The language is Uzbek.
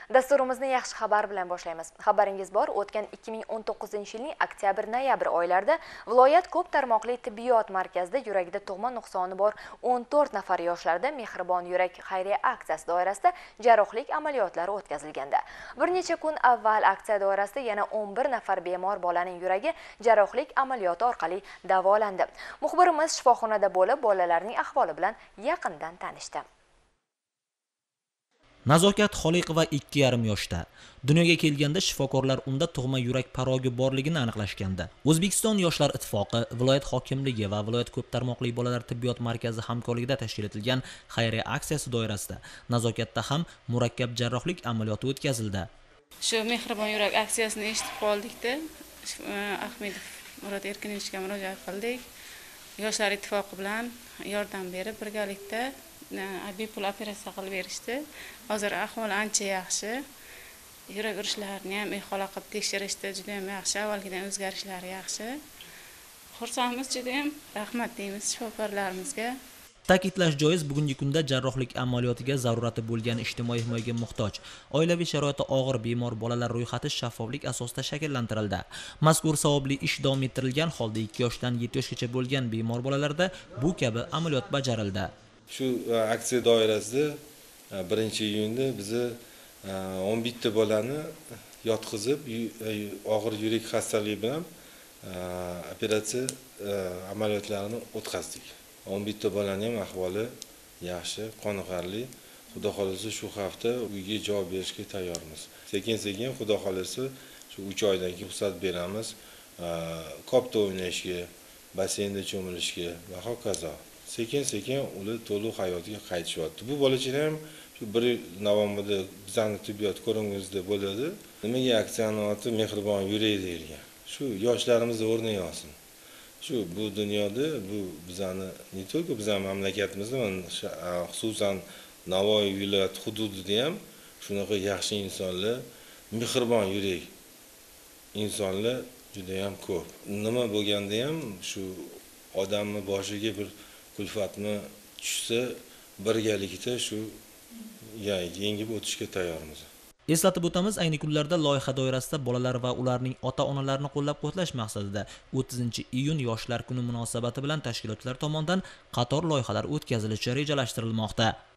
Dasturimizni yaxshi xabar bilan boshlaymiz. Xabaringiz bor, o'tgan 2019-yilning oktyabr-noyabr oylarida viloyat ko'p tarmoqli tibbiyot markazida yuragida tug'ma nuqsoni bor 14 nafar yoshlarda Mehribon yurak xayriya aksiyasi doirasida jarrohlik amaliyotlari o'tkazilganda. Bir necha kun avval aksiya doirasida yana 11 nafar bemor bolaning yuragi jarrohlik amaliyoti orqali davolandi. Muxbirimiz shifoxonada bo'lib, bolalarning ahvoli bilan yaqindan tanishdi. Nazokat Xoliqova 2,5 yoshda. Dunyoga kelganda shifokorlar unda tug'ma yurak parogi borligini aniqlashgandi. O'zbekiston Yoshlar ittifoqi, viloyat hokimligi va viloyat ko'p tarmoqli bolalar tibbiyot markazi hamkorligida tashkil etilgan xayriya aksiyasi doirasida nazokatda ham murakkab jarrohlik amaliyoti o'tkazildi. Shu Mehribon yurak aksiyasini eshitib qoldik-da, Ahmedov Murod Erkinovичga murojaat qildik. Yoshlar ittifoqi bilan yordam berib birgalikda bepul operatsiya qilib berishdi. Hozir ahvoli ancha yaxshi. Yurak urishlarini ham xola qilib tekshirishdi, juda ham yaxshi. Avvalgidan o'zgarishlari yaxshi. Xursandmiz, juda ham rahmat deymiz shifokorlarimizga. Ta'kidlash joiz, bugungi kunda jarrohlik amaliyotiga zarurati bo'lgan ijtimoiy himoyaga muhtoj, oilaviy sharoiti og'ir bemor bolalar ro'yxati shaffoflik asosida shakllantirildi. Mazkur savobli ish davom ettirilgan holda 2 yoshdan 7 yoshgacha bo'lgan bemor bolalarda bu kabi amaliyot bajarildi. Shu aksiya doirasida 1-iyunda bizni 11 ta bolani yotqizib, og'ir yurak xastaligi bilan operatsiya amaliyotlarini o'tkazdik. 11 ta bolaning ham ahvoli yaxshi, qoniqarli. Xudo xolasa shu hafta uyga javob berishga tayyormiz. Sekin-sekin xudo xolasa shu 3 oydan keyin ruxsat beramiz. Kopda o'ynashga, basseynda cho'milishga va hokazo. Sekin-sekin ular to'liq hayotiga qaytishyapti. Bu bolachalar ham shu 1 noyabrda bizning tibbiyot ko'rigimizda bo'ladi. Nimaga aksiyaning oti Mehribon yurak deyilgan? Shu yoshlarimizni o'rniga olsin. Shu bu dunyoda bu bizani ne только bizning mamlakatimizda, xususan Navoiy viloyat hududida ham shunaqa yaxshi insonlar, mehribon yurak insonlar juda ham ko'p. Nima bo'lganda ham shu odamning boshiga bir kulfatni tushsa, birgalikda shu yengib o'tishga tayyormiz. Eslatib o'tamiz, ayni kunlarda loyiha doirasida bolalar va ularning ota-onalarini qo'llab-quvvatlash maqsadida 30-iyun yoshlar kuni munosabati bilan tashkilotlar tomonidan qator loyihalar o'tkazilishi rejalashtirilmoqda.